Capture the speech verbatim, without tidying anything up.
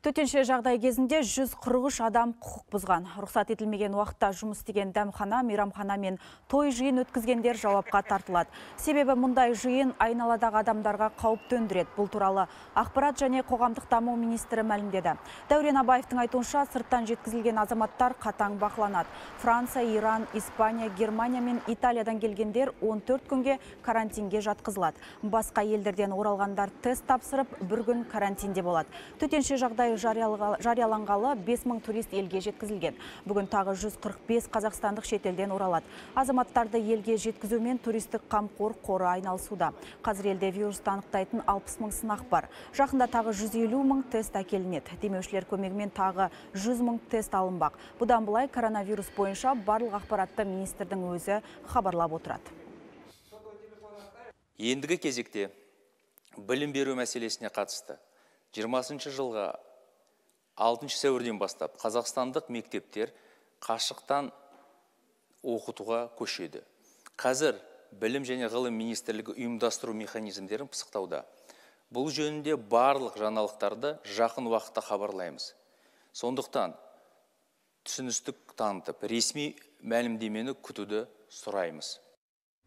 Төтенше жағдай кезінде жүз қырық үш адам құқық бұзған. Рұқсат етілмеген уақытта жұмыс істеген дәмхана, мейрамхана мен той жиын өткізгендер жауапқа тартылады. Себебі мұндай жиын айналадағы адамдарға қауіп төндіреді. Бұл туралы ақпарат және қоғамдық даму министрі мәлімдеді. Дәурен Абаевтың айтуынша, сырттан жеткізілген азаматтар қатаң бақыланады. Франция, Иран, Испания, Германия мен Италиядан келгендер он төрт күнге карантинге жатқызылады. Басқа елдерден оралғандар тест тапсырып, бір күн карантинде болады. Төтенше жағдай жарияланғалы бес мың турист елге жеткізілген. Бүгін тағы жүз қырық бес қазақстандық шетелден оралады. Азаматтарды елге жеткізумен туристік қамқор қоры айналысуда. Қазір елде вирусты анықтайтын алпыс мың сынақ бар. Жақында тағы жүз елу мың тест әкелінеді. Демеушілер көмегімен тағы жүз мың тест алынбақ. Бұдан былай коронавирус бойынша барлық ақпаратты министрдің өзі хабарлап отырады. Ендігі кезекте білім беру мәселесіне қатысты жиырмасыншы жылға алтыншы сәуірден бастап қазақстандық мектептер қашықтан оқытуға көшеді. Қазір білім және ғылым министрлігі ұйымдастыру механизмдерін пысықтауда. Бұл жөнінде барлық жаңалықтарды жақын уақытта хабарлаймыз. Сондықтан түсіністік танытып, ресми мәлімдемені күтуді сұраймыз.